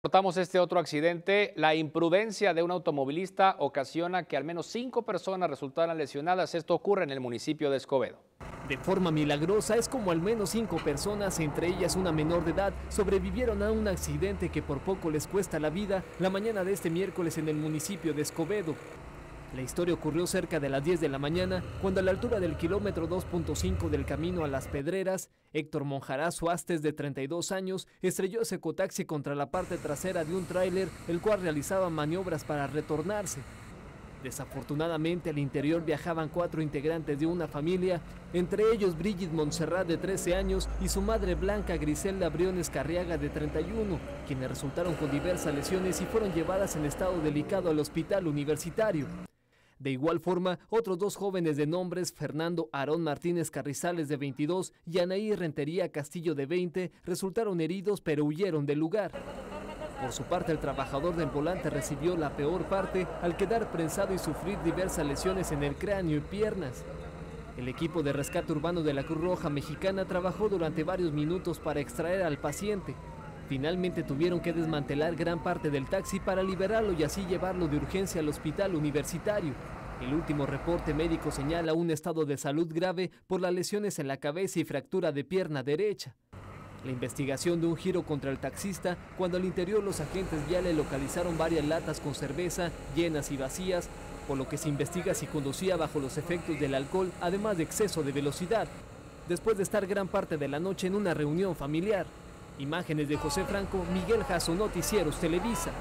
Reportamos este otro accidente. La imprudencia de un automovilista ocasiona que al menos 5 personas resultaran lesionadas. Esto ocurre en el municipio de Escobedo. De forma milagrosa es como al menos 5 personas, entre ellas una menor de edad, sobrevivieron a un accidente que por poco les cuesta la vida la mañana de este miércoles en el municipio de Escobedo. La historia ocurrió cerca de las 10 de la mañana, cuando a la altura del kilómetro 2.5 del camino a Las Pedreras, Héctor Monjaraz Huastes, de 32 años, estrelló ese ecotaxi contra la parte trasera de un tráiler, el cual realizaba maniobras para retornarse. Desafortunadamente, al interior viajaban 4 integrantes de una familia, entre ellos Brigitte Montserrat, de 13 años, y su madre Blanca Griselda Briones Carriaga, de 31, quienes resultaron con diversas lesiones y fueron llevadas en estado delicado al hospital universitario. De igual forma, otros 2 jóvenes de nombres, Fernando Aarón Martínez Carrizales, de 22, y Anaí Rentería Castillo, de 20, resultaron heridos pero huyeron del lugar. Por su parte, el trabajador del volante recibió la peor parte al quedar prensado y sufrir diversas lesiones en el cráneo y piernas. El equipo de rescate urbano de la Cruz Roja Mexicana trabajó durante varios minutos para extraer al paciente. Finalmente tuvieron que desmantelar gran parte del taxi para liberarlo y así llevarlo de urgencia al hospital universitario. El último reporte médico señala un estado de salud grave por las lesiones en la cabeza y fractura de pierna derecha. La investigación de un giro contra el taxista, cuando al interior los agentes ya le localizaron varias latas con cerveza, llenas y vacías, por lo que se investiga si conducía bajo los efectos del alcohol, además de exceso de velocidad, después de estar gran parte de la noche en una reunión familiar. Imágenes de José Franco, Miguel Jasso, Noticieros Televisa.